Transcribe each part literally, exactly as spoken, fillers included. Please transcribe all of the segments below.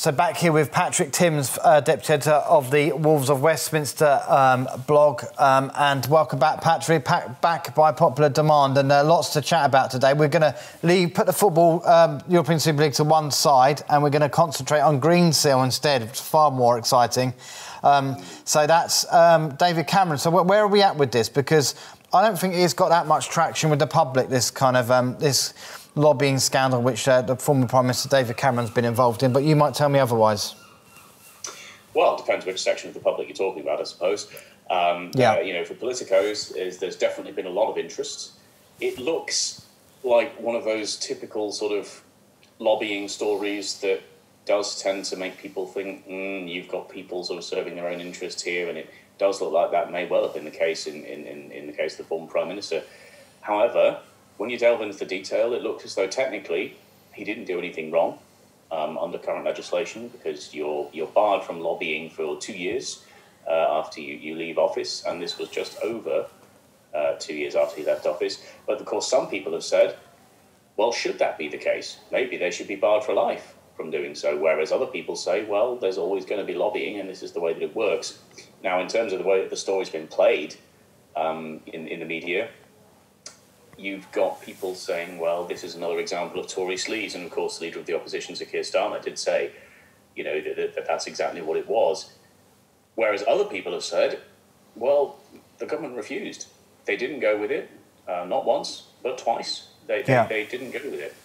So back here with Patrick Timms, uh, Deputy Editor of the Wolves of Westminster um, blog. Um, and welcome back, Patrick, back, back by popular demand. And uh, lots to chat about today. We're going to leave, put the football um, European Super League to one side, and we're going to concentrate on Greensill instead, which is far more exciting. Um, so that's um, David Cameron. So where are we at with this? Because I don't think it's got that much traction with the public, this kind of... Um, this. lobbying scandal which uh, the former Prime Minister David Cameron's been involved in, but you might tell me otherwise. Well, it depends which section of the public you're talking about, I suppose. Um, yeah. Uh, you know, for politicos, is, there's definitely been a lot of interest. It looks like one of those typical sort of lobbying stories that does tend to make people think, mm, you've got people sort of serving their own interests here, and it does look like that may well have been the case in, in, in, in the case of the former Prime Minister. However, when you delve into the detail, it looks as though technically he didn't do anything wrong um, under current legislation, because you're you're barred from lobbying for two years uh, after you, you leave office, and this was just over uh, two years after he left office. But of course, some people have said, well, should that be the case? Maybe they should be barred for life from doing so, whereas other people say, well, there's always going to be lobbying, and this is the way that it works. Now, in terms of the way that the story's been played um, in, in the media, you've got people saying, well, this is another example of Tory sleaze. And, of course, the leader of the opposition, Sir Keir Starmer, did say, you know, that, that that's exactly what it was. Whereas other people have said, well, the government refused. They didn't go with it, uh, not once, but twice. They, they, yeah. they didn't go with it.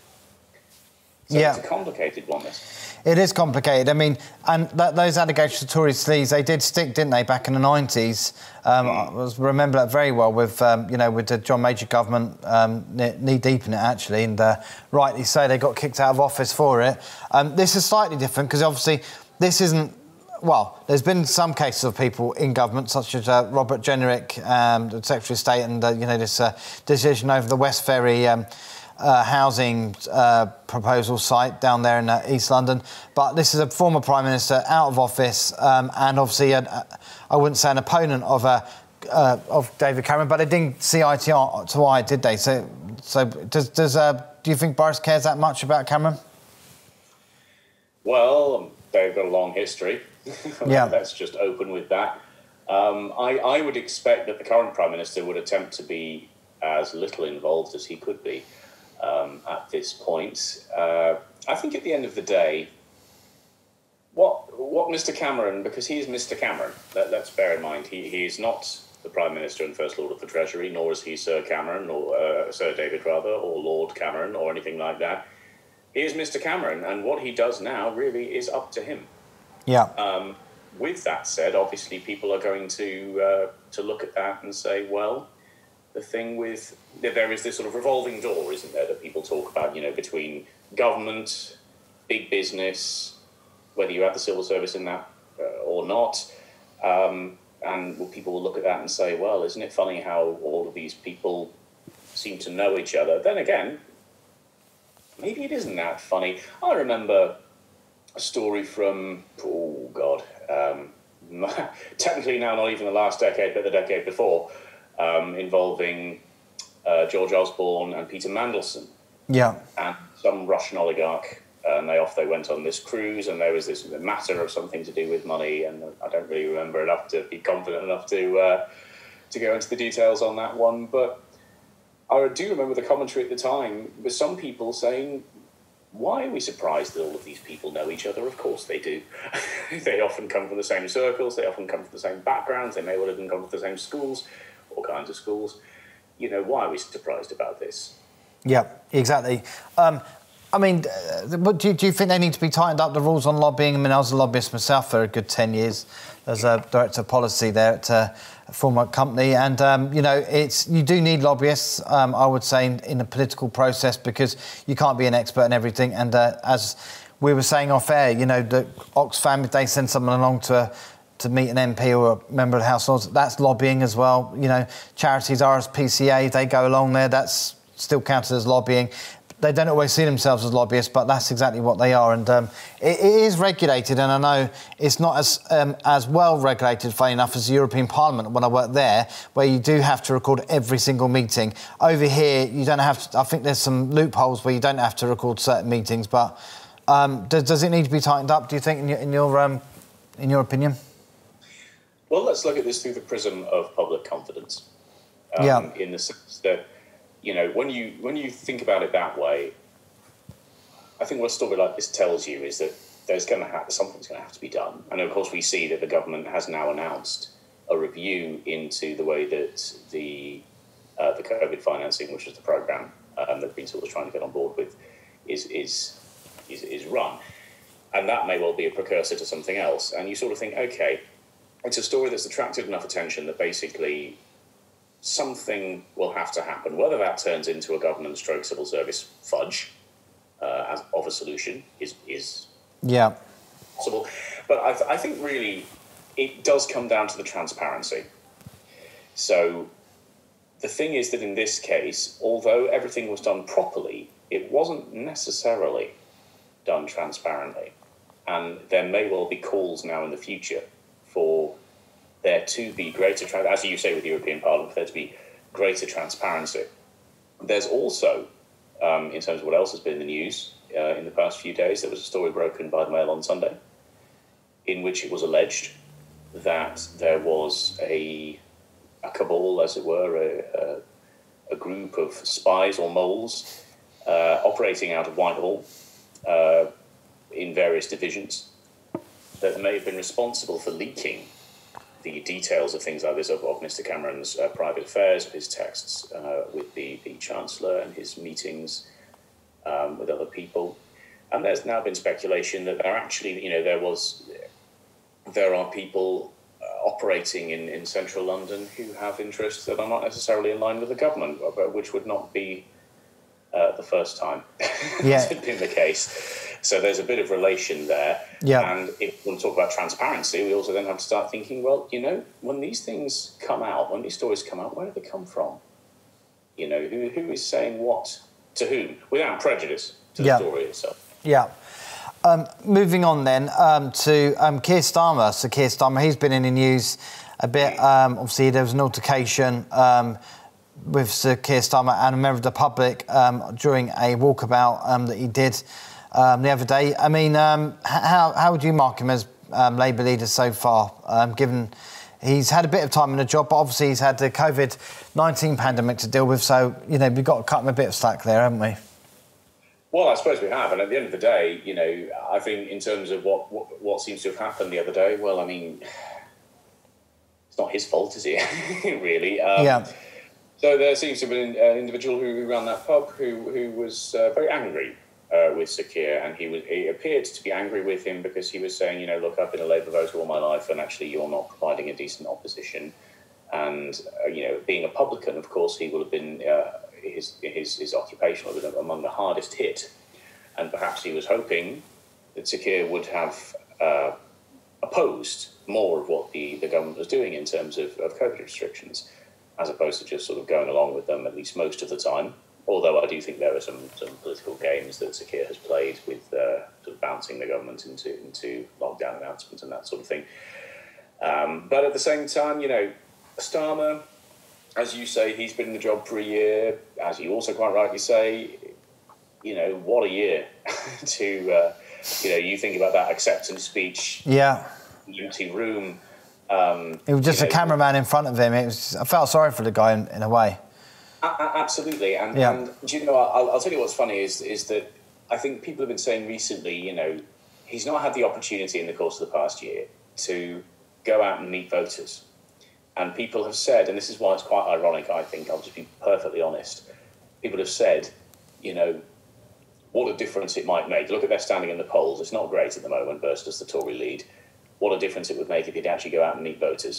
So yeah. It's a complicated one, this. It is complicated. I mean, and that, those allegations of Tory sleaze, they did stick, didn't they, back in the nineties? Um, mm. I was, remember that very well with, um, you know, with the John Major government um, knee deep in it, actually, and uh, rightly so, they got kicked out of office for it. Um, this is slightly different because, obviously, this isn't... Well, there's been some cases of people in government, such as uh, Robert Jenrick, um, the Secretary of State, and, uh, you know, this uh, decision over the West Ferry... Um, Uh, housing uh, proposal site down there in uh, East London. But this is a former Prime Minister out of office um, and obviously, a, a, I wouldn't say an opponent of uh, uh, of David Cameron, but they didn't see eye to eye, to eye did they? So, so does, does uh, do you think Boris cares that much about Cameron? Well, they've got a long history. Yeah. Let's just open with that. Um, I, I would expect that the current Prime Minister would attempt to be as little involved as he could be. Um, at this point, uh, I think at the end of the day, what what Mister Cameron, because he is Mister Cameron, let, let's bear in mind, he, he is not the Prime Minister and First Lord of the Treasury, nor is he Sir Cameron, or uh, Sir David rather, or Lord Cameron, or anything like that. He is Mister Cameron, and what he does now really is up to him. Yeah. Um, with that said, obviously people are going to uh, to look at that and say, well, the thing with, there is this sort of revolving door, isn't there, that people talk about, you know, between government, big business, whether you have the civil service in that uh, or not. Um, and people will look at that and say, well, isn't it funny how all of these people seem to know each other? Then again, maybe it isn't that funny. I remember a story from, oh, God, um, technically now not even the last decade, but the decade before, Um, involving uh, George Osborne and Peter Mandelson. Yeah. And some Russian oligarch. And they off they went on this cruise, and there was this matter of something to do with money, and I don't really remember enough to be confident enough to uh, to go into the details on that one. But I do remember the commentary at the time with some people saying, why are we surprised that all of these people know each other? Of course they do. They often come from the same circles, they often come from the same backgrounds, they may well even come from the same schools, all kinds of schools. You know, why are we surprised about this? Yeah, exactly. Um, I mean, uh, do, do you think they need to be tightened up, the rules on lobbying? I mean, I was a lobbyist myself for a good ten years as a director of policy there at a former company. And, um, you know, it's you do need lobbyists, um, I would say, in, in the political process, because you can't be an expert in everything. And uh, as we were saying off air, you know, the Oxfam, if they send someone along to a to meet an M P or a member of the House of Lords, that's lobbying as well. You know, charities, R S P C A, they go along there, that's still counted as lobbying. They don't always see themselves as lobbyists, but that's exactly what they are. And um, it, it is regulated, and I know it's not as um, as well regulated, funny enough, as the European Parliament when I worked there, where you do have to record every single meeting. Over here, you don't have to, I think there's some loopholes where you don't have to record certain meetings, but Um, does, does it need to be tightened up, do you think, in your, in your, um, in your opinion? Well, let's look at this through the prism of public confidence. Um, yeah. In the sense that, you know, when you when you think about it that way, I think what a story like this tells you is that there's going to have something's going to have to be done. And of course, we see that the government has now announced a review into the way that the uh, the COVID financing, which is the program um, that Green was trying to get on board with, is is is is run, and that may well be a precursor to something else. And you sort of think, okay, it's a story that's attracted enough attention that basically something will have to happen. Whether that turns into a government stroke civil service fudge uh, as of a solution is is yeah possible. But I, th- I think really it does come down to the transparency. So the thing is that in this case, although everything was done properly, it wasn't necessarily done transparently. And there may well be calls now in the future for there to be greater, tra- as you say with the European Parliament, for there to be greater transparency. There's also, um, in terms of what else has been in the news uh, in the past few days, there was a story broken by the Mail on Sunday in which it was alleged that there was a, a cabal, as it were, a, a, a group of spies or moles uh, operating out of Whitehall uh, in various divisions that may have been responsible for leaking the details of things like this, of, of Mister Cameron's uh, private affairs, of his texts uh, with the, the Chancellor and his meetings um, with other people. And there's now been speculation that there actually, you know, there was, there are people uh, operating in, in central London who have interests that are not necessarily in line with the government, which would not be uh, the first time yeah. it's been the case. So there's a bit of relation there. Yeah. And if we want to talk about transparency, we also then have to start thinking, well, you know, when these things come out, when these stories come out, where do they come from? You know, who who is saying what to whom, without prejudice to the yeah. story itself. Yeah. Um, moving on then um, to um, Keir Starmer. So Keir Starmer, he's been in the news a bit. Um, obviously, there was an altercation um, with Sir Keir Starmer and a member of the public um, during a walkabout um, that he did Um, the other day. I mean, um, how how would you mark him as um, Labour leader so far, um, given he's had a bit of time in the job, but obviously he's had the COVID nineteen pandemic to deal with, so, you know, we've got to cut him a bit of slack there, haven't we? Well, I suppose we have, and at the end of the day, you know, I think in terms of what, what, what seems to have happened the other day, well, I mean, it's not his fault, is it, really? Um, yeah. So there seems to have been an individual who ran that pub who, who was uh, very angry Uh, with Sir Keir, and he was he appeared to be angry with him because he was saying, you know, look, I've been a Labour voter all my life, and actually you're not providing a decent opposition. And uh, you know, being a publican, of course, he will have been uh, his his his occupation would have been among the hardest hit, and perhaps he was hoping that Sir Keir would have uh, opposed more of what the, the government was doing in terms of, of COVID restrictions, as opposed to just sort of going along with them at least most of the time. Although I do think there are some, some political games that Sir Keir has played with uh, sort of bouncing the government into into lockdown announcements and that sort of thing. Um, but at the same time, you know, Starmer, as you say, he's been in the job for a year. As you also quite rightly say, you know, what a year to, uh, you know, you think about that acceptance speech. Yeah. Empty room. Um, it was just a know, cameraman in front of him. It was. I felt sorry for the guy in, in a way. Absolutely, and, yeah. and do you know? I'll, I'll tell you what's funny is is that I think people have been saying recently, you know, he's not had the opportunity in the course of the past year to go out and meet voters, and people have said, and this is why it's quite ironic. I think I'll just be perfectly honest. People have said, you know, what a difference it might make. Look at their standing in the polls; it's not great at the moment versus the Tory lead. What a difference it would make if he'd actually go out and meet voters.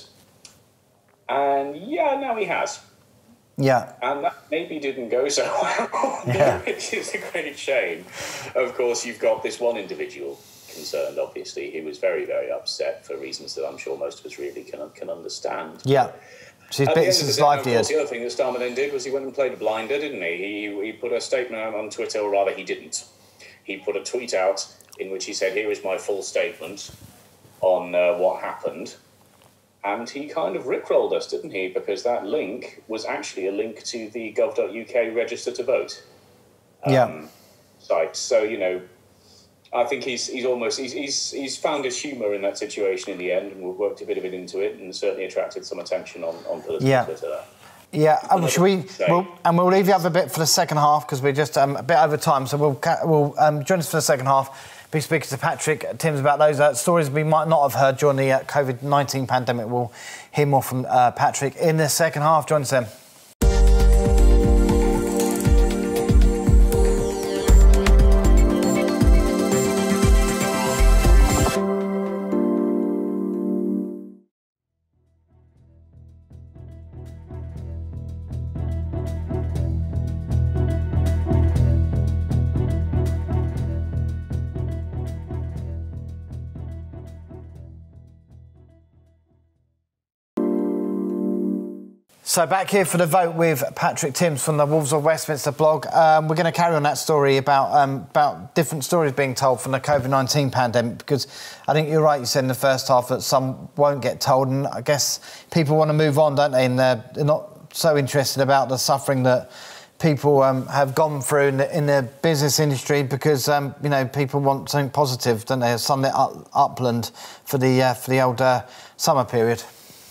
And yeah, now he has. Yeah. And that maybe didn't go so well, yeah. which is a great shame. Of course, you've got this one individual concerned, obviously, who was very, very upset for reasons that I'm sure most of us really can can understand. Yeah. She's At bit, the end of the his day, of livelihood. course, the other thing that Starmer then did was he went and played a blinder, didn't he? He, he put a statement out on Twitter, or rather he didn't. He put a tweet out in which he said, here is my full statement on uh, what happened. And he kind of rickrolled us, didn't he? Because that link was actually a link to the gov dot U K register to vote um, yeah. site. So, you know, I think he's he's almost he's he's, he's found his humour in that situation in the end, and we've worked a bit of it into it, and certainly attracted some attention on on political yeah. Twitter. Yeah, um, should we? We'll, and we'll leave you up a bit for the second half because we're just um, a bit over time. So we'll we'll um, join us for the second half. Be speaking to Patrick Timms about those uh, stories we might not have heard during the uh, COVID nineteen pandemic. We'll hear more from uh, Patrick in the second half. Join us then. So back here for the vote with Patrick Timms from the Wolves of Westminster blog. Um, we're going to carry on that story about um, about different stories being told from the COVID nineteen pandemic, because I think you're right, you said in the first half that some won't get told, and I guess people want to move on, don't they? And they're, they're not so interested about the suffering that people um, have gone through in the, in the business industry, because um, you know, people want something positive, don't they? A sunlit up, upland for the uh, for the old uh, summer period.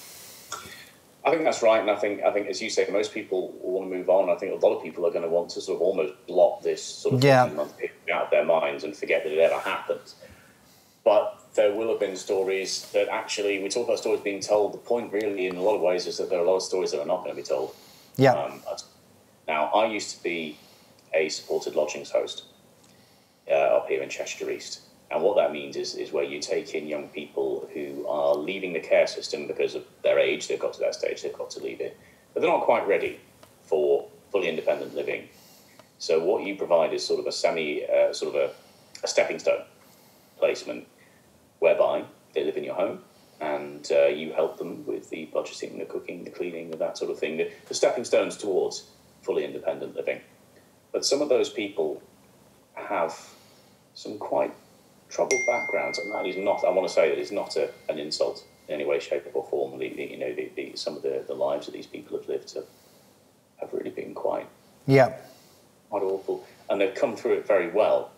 I think that's right, and I think I think as you say, most people want to move on. I think a lot of people are going to want to sort of almost blot this sort of yeah. month period out of their minds and forget that it ever happened. But there will have been stories that actually, we talk about stories being told. The point really, in a lot of ways, is that there are a lot of stories that are not going to be told. Yeah. Um, now, I used to be a supported lodgings host uh, up here in Cheshire East. And what that means is, is where you take in young people who are leaving the care system because of their age. They've got to that stage, they've got to leave it. But they're not quite ready for fully independent living. So what you provide is sort of a semi, uh, sort of a, a stepping stone placement, whereby they live in your home and uh, you help them with the budgeting, the cooking, the cleaning, that sort of thing, the, the stepping stones towards fully independent living. But some of those people have some quite troubled backgrounds, and that is not, I want to say that it's not a, an insult in any way, shape or form. The, the, you know, the, the, some of the, the lives that these people have lived have, have really been quite, yeah. quite awful. And they've come through it very well.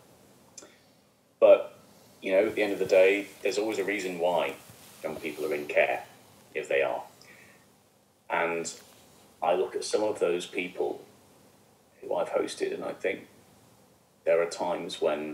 But, you know, at the end of the day, there's always a reason why young people are in care, if they are. And I look at some of those people who I've hosted, and I think there are times when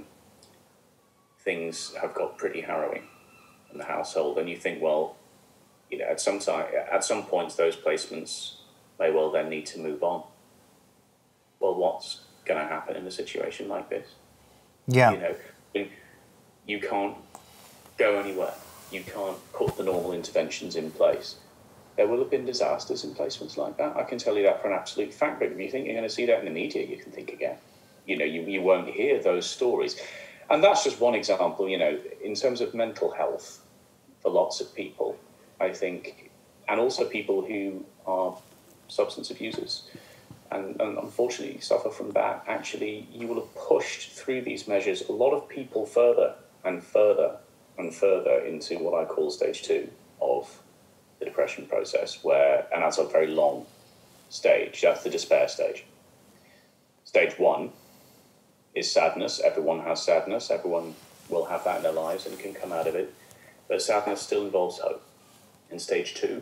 things have got pretty harrowing in the household, and you think, well, you know, at some time, at some points, those placements may well then need to move on. Well, what's going to happen in a situation like this? Yeah, you know, you can't go anywhere. You can't put the normal interventions in place. There will have been disasters in placements like that. I can tell you that for an absolute fact. But if you think you're going to see that in the media, you can think again. You know, you, you won't hear those stories. And that's just one example, you know, in terms of mental health for lots of people, I think, and also people who are substance abusers and, and unfortunately suffer from that. Actually, you will have pushed through these measures a lot of people further and further and further into what I call stage two of the depression process, where, and that's a very long stage, that's the despair stage. Stage one is sadness. Everyone has sadness. Everyone will have that in their lives and can come out of it. But sadness still involves hope. And stage two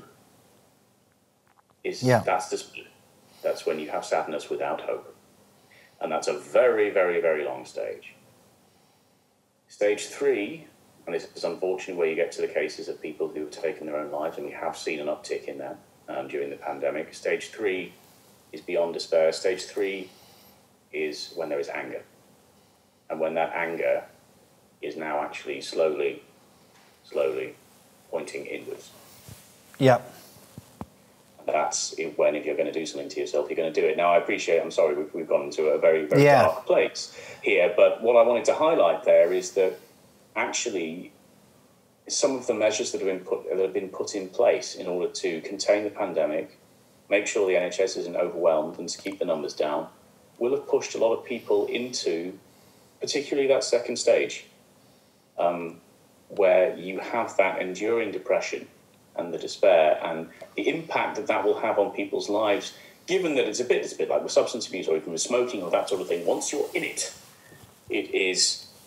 is yeah. that's the that's when you have sadness without hope. And that's a very, very, very long stage. Stage three, and this is unfortunate where you get to the cases of people who have taken their own lives, and we have seen an uptick in that um, during the pandemic. Stage three is beyond despair. Stage three is when there is anger. And when that anger is now actually slowly, slowly pointing inwards. Yeah. That's when, if you're going to do something to yourself, you're going to do it. Now, I appreciate, I'm sorry, we've, we've gone into a very, very yeah. dark place here. But what I wanted to highlight there is that actually some of the measures that have been put, that have been put in place in order to contain the pandemic, make sure the N H S isn't overwhelmed and to keep the numbers down, will have pushed a lot of people into particularly that second stage, um, where you have that enduring depression and the despair and the impact that that will have on people's lives, given that it's a bit, it's a bit like with substance abuse or even with smoking or that sort of thing. Once you're in it, it is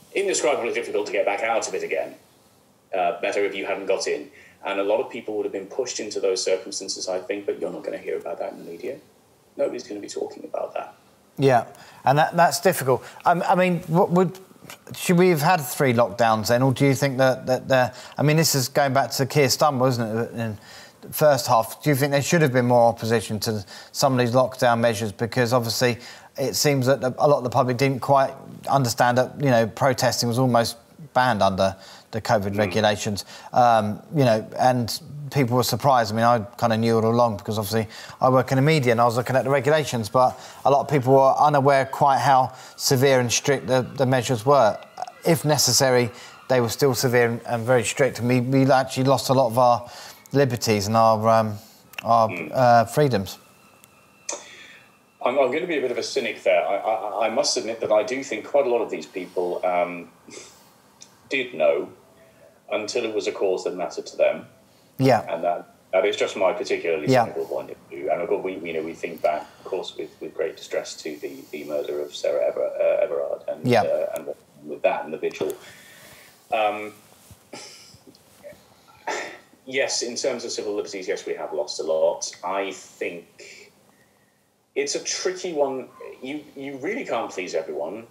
indescribably difficult to get back out of it again. Uh, better if you hadn't got in. And a lot of people would have been pushed into those circumstances, I think, but you're not going to hear about that in the media. Nobody's going to be talking about that. Yeah, and that, that's difficult. Um, I mean, what would... Should we have had three lockdowns then, or do you think that that there? I mean, this is going back to Keir Starmer, wasn't it? In the first half, do you think there should have been more opposition to some of these lockdown measures? Because obviously, it seems that a lot of the public didn't quite understand that, you know, protesting was almost banned under the COVID mm. regulations. Um, you know, and people were surprised. I mean, I kind of knew it all along because obviously I work in the media and I was looking at the regulations, but a lot of people were unaware quite how severe and strict the, the measures were. If necessary, they were still severe and, and very strict, and we, we actually lost a lot of our liberties and our um, our mm. uh, freedoms. I'm, I'm going to be a bit of a cynic there. I, I, I must admit that I do think quite a lot of these people um, did know until it was a cause that mattered to them. Yeah, and that that is just my particularly yeah. cynical point of view. And of course, we you know we think back, of course, with, with great distress to the, the murder of Sarah Ever, uh, Everard, and yeah. uh, and with that and the vigil. Um, yes, in terms of civil liberties, yes, we have lost a lot. I think it's a tricky one. You you really can't please everyone.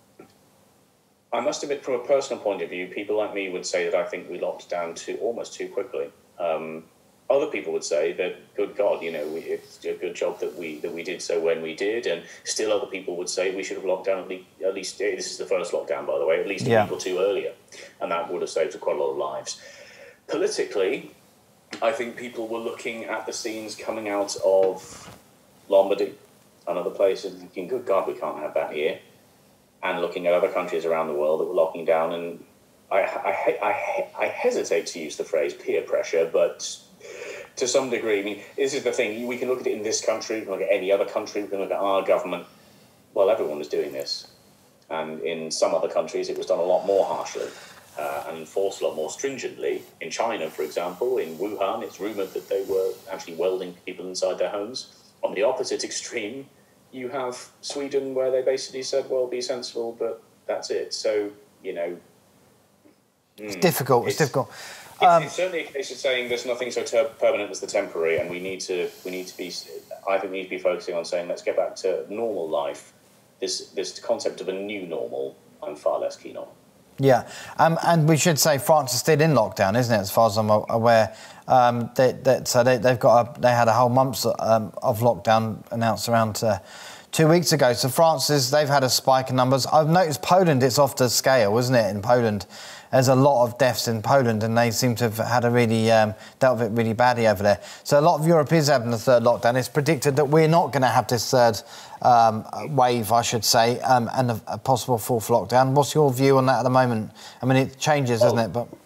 I must admit, from a personal point of view, people like me would say that I think we locked down too almost too quickly. Um, other people would say that, good God, you know, we, it's a good job that we that we did so when we did, and still other people would say we should have locked down at least, at least this is the first lockdown, by the way, at least yeah. a week or two earlier, and that would have saved quite a lot of lives. Politically, I think people were looking at the scenes coming out of Lombardy and other places and thinking, good God, we can't have that here, and looking at other countries around the world that were locking down, and I, I, I, I hesitate to use the phrase peer pressure, but to some degree, I mean, this is the thing, we can look at it in this country, we can look at any other country, we can look at our government. Well, everyone was doing this. And in some other countries, it was done a lot more harshly uh, and enforced a lot more stringently. In China, for example, in Wuhan, it's rumoured that they were actually welding people inside their homes. On the opposite extreme, you have Sweden, where they basically said, well, be sensible, but that's it. So, you know... It's mm, difficult. It's, it's difficult. It's, um, it's certainly a case of saying there's nothing so ter- permanent as the temporary, and we need to. We need to be. I think we need to be focusing on saying let's get back to normal life. This this concept of a new normal, I'm far less keen on. Yeah, um, and we should say France is still in lockdown, isn't it? As far as I'm aware, um, they, they, so they, they've got a, they had a whole month um, of lockdown announced around. Uh, Two weeks ago. So France is, they've had a spike in numbers. I've noticed Poland, it's off the scale, isn't it? In Poland, there's a lot of deaths in Poland, and they seem to have had a really, um, dealt with it really badly over there. So a lot of Europe is having the third lockdown. It's predicted that we're not going to have this third um, wave, I should say, um, and a, a possible fourth lockdown. What's your view on that at the moment? I mean, it changes, well, doesn't it? But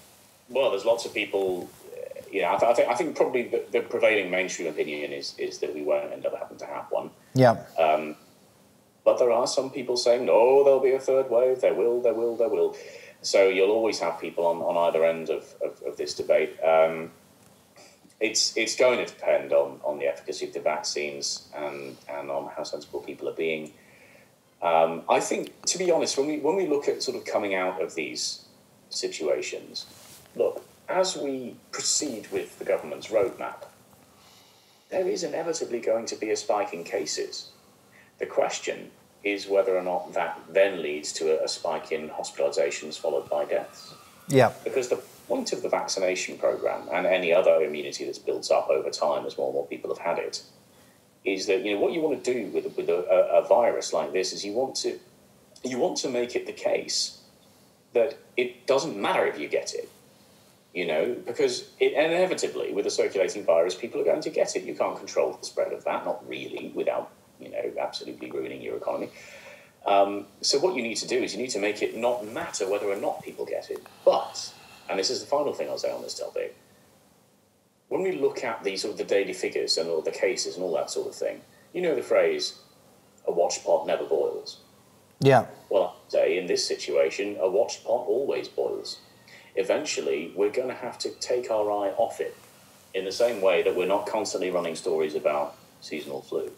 well, there's lots of people. Yeah, I, th- I think I think probably the, the prevailing mainstream opinion is is that we won't end up having to have one. Yeah. Um, but there are some people saying, no, there'll be a third wave. There will, there will, there will. So you'll always have people on, on either end of, of, of this debate. Um, it's it's going to depend on, on the efficacy of the vaccines and, and on how sensible people are being. Um, I think, to be honest, when we when we look at sort of coming out of these situations, look, as we proceed with the government's roadmap, there is inevitably going to be a spike in cases. The question is whether or not that then leads to a, a spike in hospitalisations followed by deaths. Yeah. Because the point of the vaccination programme and any other immunity that's built up over time as more and more people have had it is that, you know, what you want to do with, with a, a, a virus like this is you want to you want to make it the case that it doesn't matter if you get it. You know, because it, inevitably, with a circulating virus, people are going to get it. You can't control the spread of that, not really, without, you know, absolutely ruining your economy. Um, so what you need to do is you need to make it not matter whether or not people get it. But, and this is the final thing I'll say on this topic, when we look at the sort of the daily figures and all the cases and all that sort of thing, you know the phrase, a watched pot never boils. Yeah. Well, I'd say in this situation, a watched pot always boils. Eventually, we're going to have to take our eye off it in the same way that we're not constantly running stories about seasonal flu.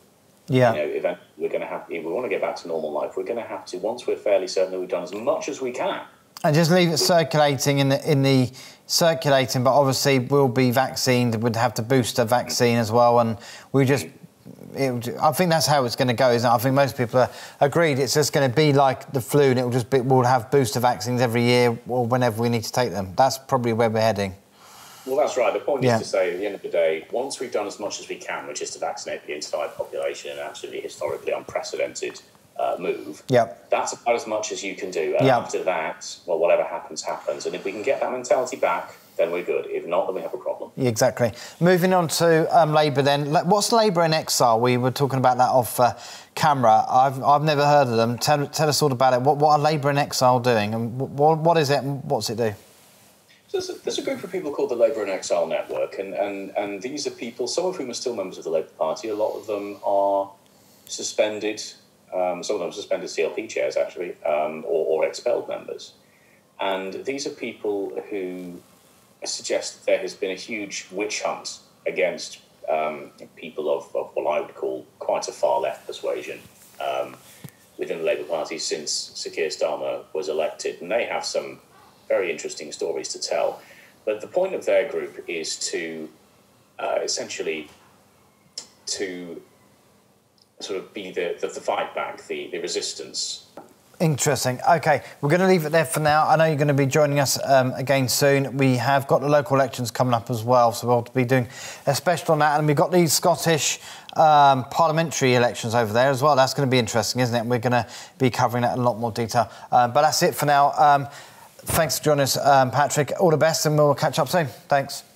Yeah. You know, if we're going to have, if we want to get back to normal life, we're going to have to, once we're fairly certain that we've done as much as we can. And just leave it circulating in the, in the circulating, but obviously we'll be vaccinated, we'd have the booster vaccine as well, and we just, it, I think that's how it's going to go, isn't it? I think most people are agreed it's just going to be like the flu, and it'll just be, we'll have booster vaccines every year or whenever we need to take them. That's probably where we're heading. Well, that's right. The point yeah. is to say, at the end of the day, once we've done as much as we can, which is to vaccinate the entire population, an absolutely historically unprecedented uh, move, yep. that's about as much as you can do. And yep. after that, well, whatever happens, happens. And if we can get that mentality back, then we're good. If not, then we have a problem. Exactly. Moving on to um, Labour then. What's Labour in Exile? We were talking about that off uh, camera. I've, I've never heard of them. Tell, tell us all about it. What, what are Labour in Exile doing? And what, what is it and what's it do? There's a, there's a group of people called the Labour in Exile Network, and, and, and these are people, some of whom are still members of the Labour Party. A lot of them are suspended, um, some of them are suspended C L P chairs, actually, um, or, or expelled members. And these are people who suggest there has been a huge witch hunt against um, people of, of what I would call quite a far-left persuasion um, within the Labour Party since Sir Keir Starmer was elected. And they have some very interesting stories to tell. But the point of their group is to uh, essentially to sort of be the, the, the fight back, the, the resistance. Interesting. OK, we're going to leave it there for now. I know you're going to be joining us um, again soon. We have got the local elections coming up as well, so we'll be doing a special on that. And we've got these Scottish um, parliamentary elections over there as well. That's going to be interesting, isn't it? We're going to be covering that in a lot more detail. Um, but that's it for now. Um, Thanks for joining us, um, Patrick. All the best, and we'll catch up soon. Thanks.